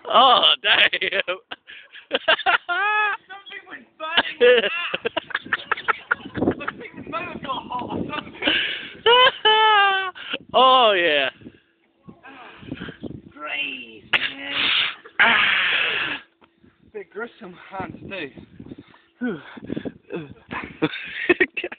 Oh, damn. Something was burning my ass. I think the motor got hot or something. Oh, yeah. Great, man. Ah. Bit gruesome hands too.